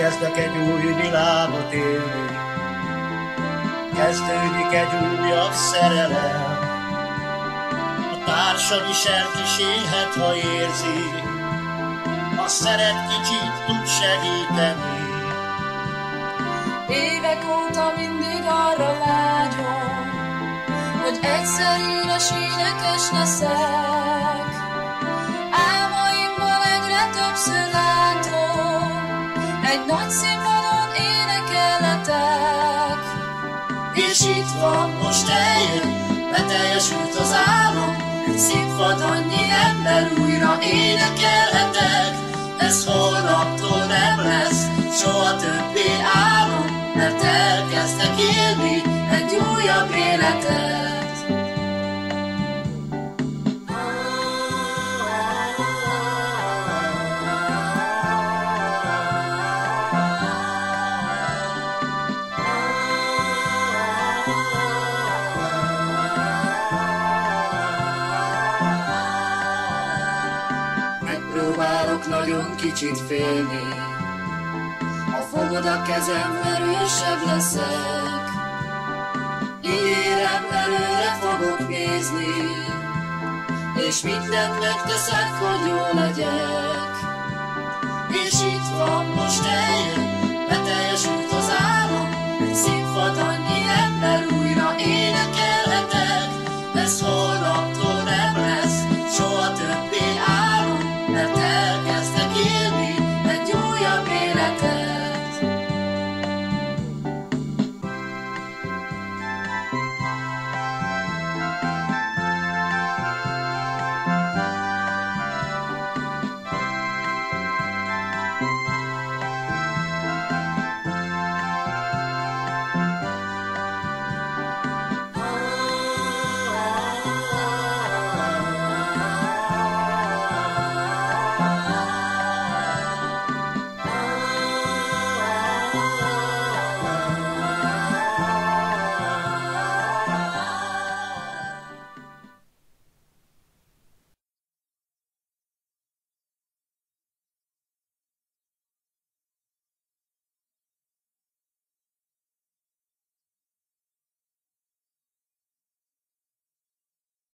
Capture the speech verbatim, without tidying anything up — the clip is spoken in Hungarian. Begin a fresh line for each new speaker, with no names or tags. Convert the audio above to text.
Elkezdek egy új világot élni, kezdődik egy újabb szerelem. A társad is elkísérhet, ha érzi, ha szeret, kicsit tud segíteni.
Évek óta mindig arra vágyom, hogy egyszer éles énekes leszek. Álmaimban egyre többször látom, egy nagy színpadon énekelhetek.
És itt van, most eljön, beteljesült az álom, egy színpad, annyi ember, újra énekelhetek. Ez holnaptól nem lesz soha többé álom, mert elkezdek élni egy újabb életet. Megpróbálok nagyon kicsit félni, ha fogod a kezem, erősebb leszek. Ígérem, előre fogok nézni, és mindent megteszek, hogy jó legyek. És itt van most el